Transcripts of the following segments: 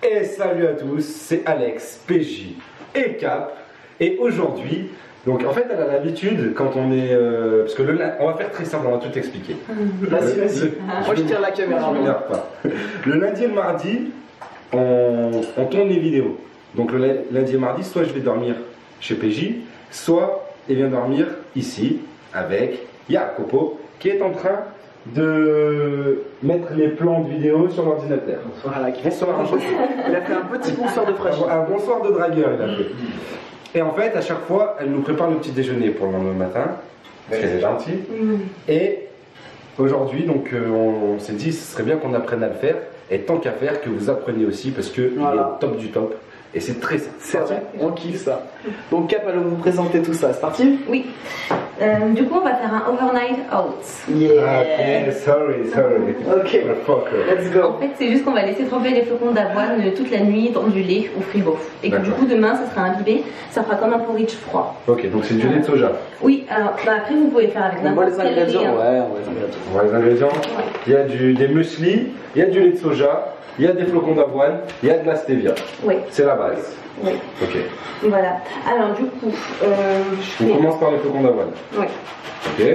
Et salut à tous, c'est Alex, PJ et Cap. Et aujourd'hui, donc en fait elle a l'habitude quand on est... parce que on va faire très simple, on va tout expliquer. Vas-y. Moi je tire la caméra. Je m'énerve pas. Le lundi et le mardi, on tourne les vidéos. Donc le lundi et le mardi, soit je vais dormir chez PJ, soit il vient dormir ici avec Jacopo qui est en train de mettre les plans de vidéo sur l'ordinateur. Voilà, il a fait un petit bonsoir de fraîcheur. Un bonsoir de dragueur, il a fait. Et en fait, à chaque fois, elle nous prépare le petit déjeuner pour le lendemain matin, parce qu'elle est gentille. Et aujourd'hui, donc, on s'est dit, ce serait bien qu'on apprenne à le faire. Et tant qu'à faire, que vous appreniez aussi, parce qu'il est top du top. Et c'est très simple. C'est vrai, on kiffe ça. Donc Cap, allons vous présenter tout ça, c'est parti? Oui. Du coup, on va faire un overnight out. Yeah. Ok, sorry. Ok, let's go. En fait, c'est juste qu'on va laisser tremper les flocons d'avoine toute la nuit dans du lait au frigo. Et que du coup, demain, ça sera imbibé. Ça fera comme un porridge froid. Ok, donc c'est du lait de soja. Oui, alors après, vous pouvez faire avec n'importe quel lait. Ouais, on voit les ingrédients. On voit les ingrédients. Il y a des muesli, il y a du lait de soja, il y a des flocons d'avoine, il y a de la stevia. Oui. C'est la base. Oui. Ok. Voilà. Alors, du coup, On commence par les flocons d'avoine. Oui. Ok.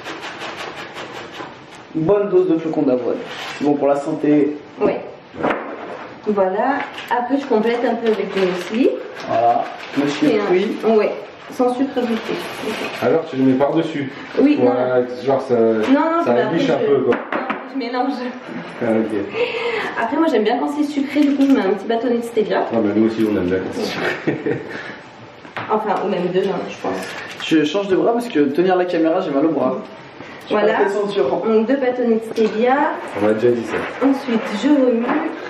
Une bonne dose de flocons d'avoine. C'est bon pour la santé. Oui. Voilà. Après, je complète un peu avec le muesli. Voilà. Monsieur fruit. Oui. Sans sucre ajouté. Alors tu le mets par-dessus. Oui, non. Genre ça, ça biche un peu quoi. Je mélange. Ah, ok. Après, moi j'aime bien quand c'est sucré, du coup je mets un petit bâtonnet de stevia. Ah, mais nous aussi on aime bien quand c'est sucré. Enfin, ou même deux, je pense. Je change de bras parce que tenir la caméra, j'ai mal au bras. Voilà. Donc deux bâtonnets de stevia. On a déjà dit ça. Ensuite, je remue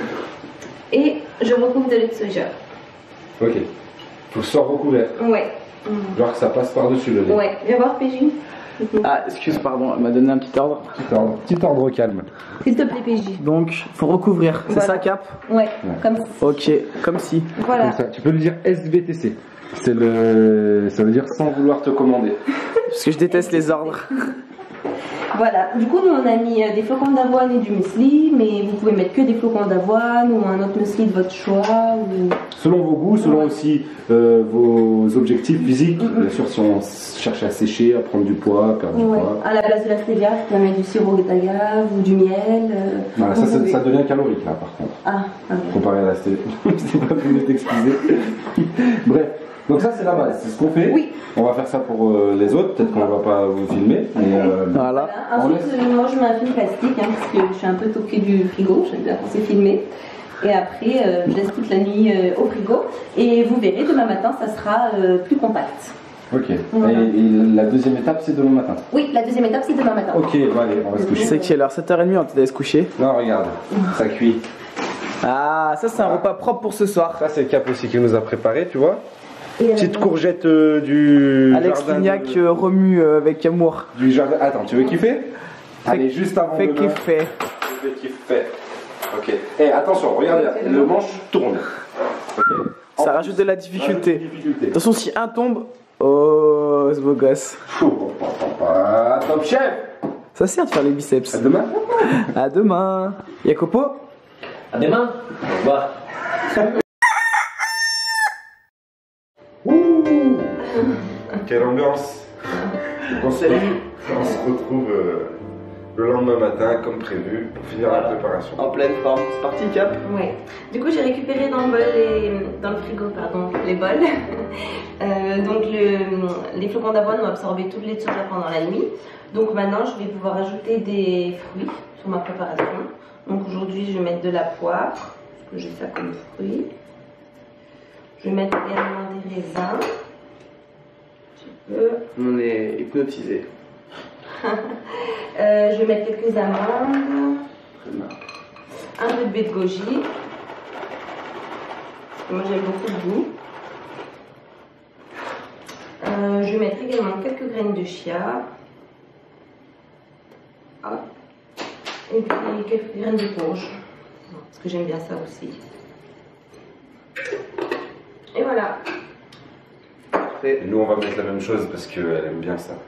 et je recouvre de lait de soja. Ok. Faut se recouvert. Ouais. Genre que ça passe par-dessus le lait. Ouais. Viens voir, PJ. Ah, excuse, pardon, elle m'a donné un petit ordre. Petit ordre calme. S'il te plaît, PJ. Donc, faut recouvrir, c'est ça, Cap? Ouais, comme ça. Ok, comme si. Voilà. Comme ça. Tu peux lui dire SVTC. Ça veut dire sans vouloir te commander. Parce que je déteste les ordres. Voilà, du coup nous on a mis des flocons d'avoine et du muesli, mais vous pouvez mettre que des flocons d'avoine ou un autre muesli de votre choix. Ou... Selon vos goûts, selon aussi vos objectifs physiques. Bien sûr, si on cherche à sécher, à prendre du poids, à perdre du poids. À la place de la stevia, vous pouvez mettre du sirop d'agave ou du miel. Voilà, ça devient calorique là par contre. Ah, comparé à la stevia. C'est pas plus de t'excuser. Bref. Donc ça c'est la base, c'est ce qu'on fait. Oui. On va faire ça pour les autres, peut-être qu'on va pas vous filmer. Mais voilà. Ensuite, moi je mets un film plastique parce que je suis un peu toquée du frigo, j'aime bien quand c'est filmé. Et après, je laisse toute la nuit au frigo. Et vous verrez, demain matin, ça sera plus compact. Ok. Voilà. Et la deuxième étape, c'est demain matin? Oui, la deuxième étape, c'est demain matin. Ok, bon, allez, on va se coucher. C'est quelle heure? 7h30, on d'aller se coucher? Non, regarde, ça cuit. Ah, ça c'est un repas propre pour ce soir. Ça c'est le Cap aussi qui nous a préparé, tu vois. Petite courgette du Alex Lignac remue avec amour. Du jardin. Attends, tu veux kiffer? Allez, juste avant de kiffer. Je vais kiffer. Ok. Et attention, regarde, le manche tourne. Okay. Ça rajoute de la difficulté. Attention, si un tombe, oh, ce beau gosse. Top chef. Ça sert de faire les biceps. À demain. À demain. Jacopo. À demain. Au revoir. Quelle ambiance. On se retrouve le lendemain matin comme prévu pour finir la préparation. En pleine forme. C'est parti, Cap? Ouais. Du coup j'ai récupéré dans le frigo les bols. Donc les flocons d'avoine ont absorbé tout le lait de soja pendant la nuit. Donc maintenant je vais pouvoir ajouter des fruits sur ma préparation. Donc aujourd'hui je vais mettre de la poire, parce que j'ai ça comme fruit. Je vais mettre également des raisins. On est hypnotisé. Je vais mettre quelques amandes. Un peu de baie de goji. Moi j'aime beaucoup le goût. Je vais mettre également quelques graines de chia. Hop. Et puis quelques graines de courge. Parce que j'aime bien ça aussi. Et voilà. Et nous on va mettre la même chose parce qu'elle aime bien ça.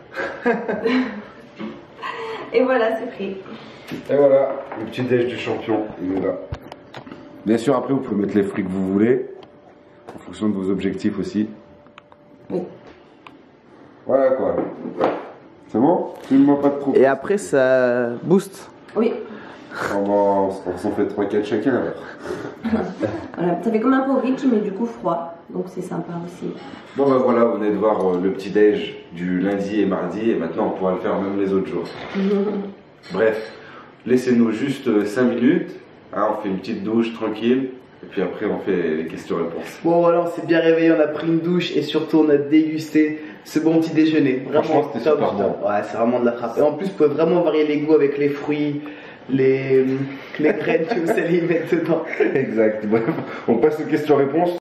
Et voilà, c'est pris. Et voilà, le petit déj du champion, il est là. Bien sûr, après, vous pouvez mettre les fruits que vous voulez, en fonction de vos objectifs aussi. Oui. Voilà quoi. C'est bon? Filme-moi pas de trop. Et après, ça booste. Oui. On s'en fait 3-4 chacun alors. Voilà, ça fait comme un porridge, mais du coup froid. Donc c'est sympa aussi. Bon bah voilà, vous venez de voir le petit déj du lundi et mardi, et maintenant on pourra le faire même les autres jours. Bref, laissez-nous juste 5 minutes, hein, on fait une petite douche tranquille, et puis après on fait les questions-réponses. Bon voilà, on s'est bien réveillé, on a pris une douche et surtout on a dégusté ce bon petit déjeuner. Vraiment Franchement, c'était top, super bon. Ouais, c'est vraiment de la frappe. Et en plus, vous pouvez vraiment varier les goûts avec les fruits, les graines que vous allez y mettre dedans. Exact, bref, on passe aux questions-réponses.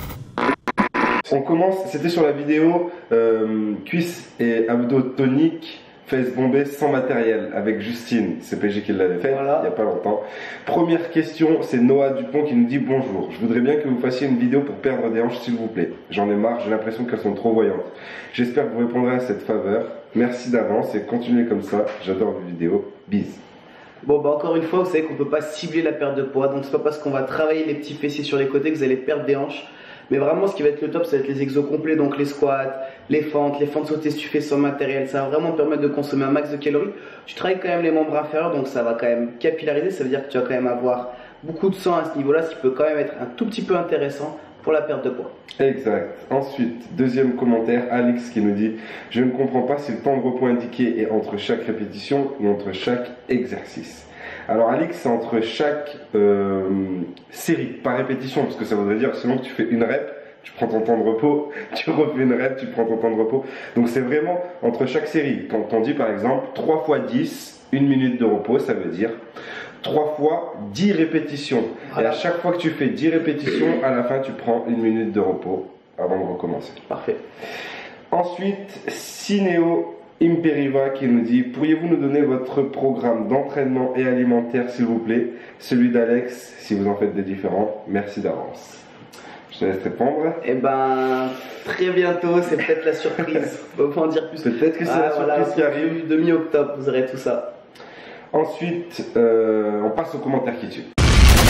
On commence, c'était sur la vidéo cuisses et abdos toniques, fesses bombées sans matériel, avec Justine, c'est PG qui l'avait fait Voilà. il n'y a pas longtemps. Première question, c'est Noah Dupont qui nous dit bonjour. Je voudrais bien que vous fassiez une vidéo pour perdre des hanches s'il vous plaît. J'en ai marre, j'ai l'impression qu'elles sont trop voyantes. J'espère que vous répondrez à cette faveur. Merci d'avance et continuez comme ça, j'adore vos vidéos. Bis. Bon bah encore une fois, vous savez qu'on peut pas cibler la perte de poids, donc c'est pas parce qu'on va travailler les petits fessiers sur les côtés que vous allez perdre des hanches. Mais vraiment, ce qui va être le top, ça va être les exos complets, donc les squats, les fentes sautées si tu fais sans matériel. Ça va vraiment te permettre de consommer un max de calories. Tu travailles quand même les membres inférieurs, donc ça va quand même capillariser. Ça veut dire que tu vas quand même avoir beaucoup de sang à ce niveau-là, ce qui peut quand même être un tout petit peu intéressant pour la perte de poids. Exact. Ensuite, deuxième commentaire, Alex qui nous dit « Je ne comprends pas si le temps de repos indiqué est entre chaque répétition ou entre chaque exercice. » Alors Alex, c'est entre chaque série, pas répétition, parce que ça voudrait dire sinon que tu fais une rep, tu prends ton temps de repos, tu refais une rep, tu prends ton temps de repos. Donc c'est vraiment entre chaque série. Quand on dit par exemple 3 fois 10, 1 minute de repos, ça veut dire 3 fois 10 répétitions. Voilà. Et à chaque fois que tu fais 10 répétitions, à la fin tu prends 1 minute de repos avant de recommencer. Parfait. Ensuite, Cinéo Imperiva qui nous dit « Pourriez-vous nous donner votre programme d'entraînement et alimentaire s'il vous plaît? Celui d'Alex, si vous en faites des différents. Merci d'avance. » Je te laisse répondre. Et ben très bientôt, c'est peut-être la surprise. On peut pas en dire plus. Peut-être que c'est la surprise qui arrive. De mi-octobre, vous aurez tout ça. Ensuite, on passe aux commentaires qui tuent.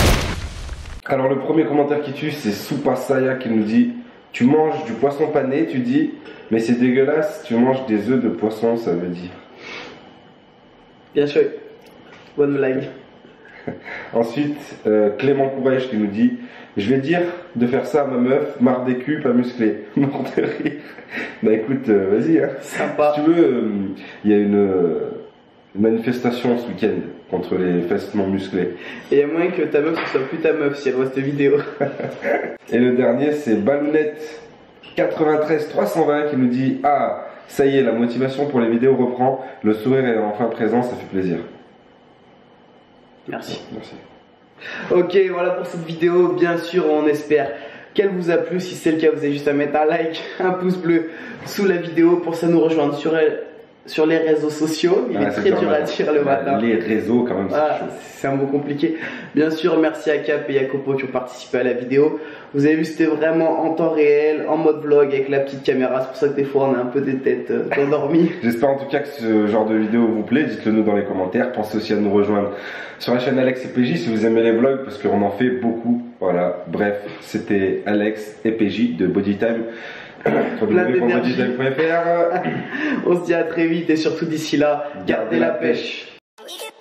Alors le premier commentaire qui tue, c'est Soupa Saya qui nous dit « Tu manges du poisson pané, tu dis, mais c'est dégueulasse, tu manges des œufs de poisson, ça veut dire. » Bien sûr. Bonne blague. Ensuite, Clément Courage qui nous dit « Je vais dire de faire ça à ma meuf, marre des culs, pas musclé. » Mort de rire. Bah écoute, vas-y. Hein. Sympa. Si tu veux, il y a une manifestation ce week-end contre les fesses non musclées. Et il y a moyen que ta meuf ce soit plus ta meuf si elle voit cette vidéo. Et le dernier, c'est Ballounette 93 320 qui nous dit « Ah, ça y est, la motivation pour les vidéos reprend, le sourire est enfin présent, ça fait plaisir. » Merci. Merci. Ok, voilà pour cette vidéo. Bien sûr, on espère qu'elle vous a plu. Si c'est le cas, vous avez juste à mettre un like, un pouce bleu sous la vidéo pour ça nous rejoindre sur les réseaux sociaux. Il est très dur à dire le matin. Les réseaux, quand même, c'est chaud. C'est un mot compliqué. Bien sûr, merci à Cap et Jacopo qui ont participé à la vidéo. Vous avez vu, c'était vraiment en temps réel, en mode vlog avec la petite caméra. C'est pour ça que des fois, on a un peu des têtes endormies. J'espère en tout cas que ce genre de vidéo vous plaît. Dites-le nous dans les commentaires. Pensez aussi à nous rejoindre sur la chaîne Alex et PJ si vous aimez les vlogs parce qu'on en fait beaucoup. Voilà. Bref, c'était Alex et PJ de Bodytime. www.bodytime.fr. On se dit à très vite et surtout d'ici là, gardez la pêche.